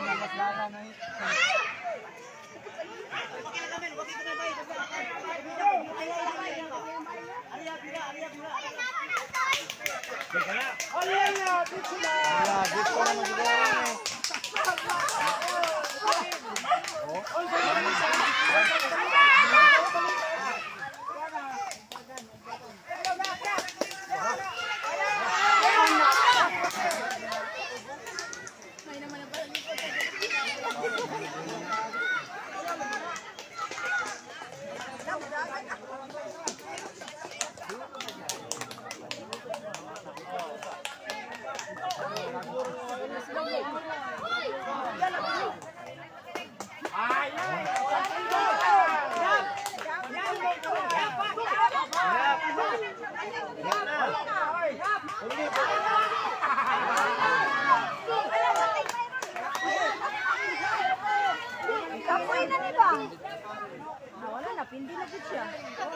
Wala na, pindi na gud siya.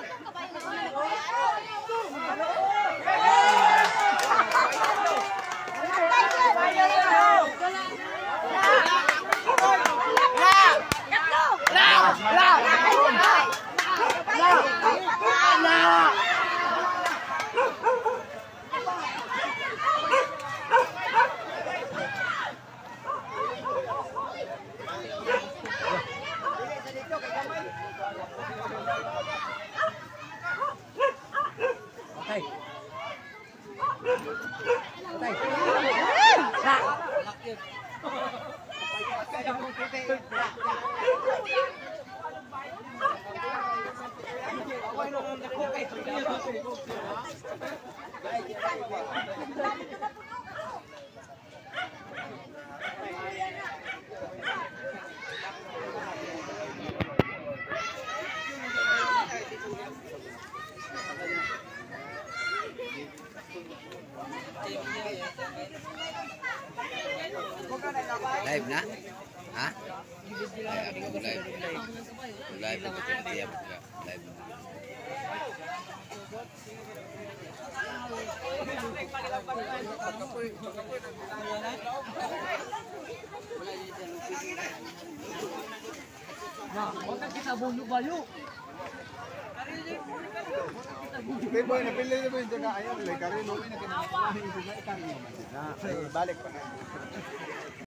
Live na? Ha? Ay, ako live. Live na tiap live. Nah, huwag kita bulu-balu. Kaya boy, napili mo yung taga ayaw. Karino, may nakinakain. Balik pa.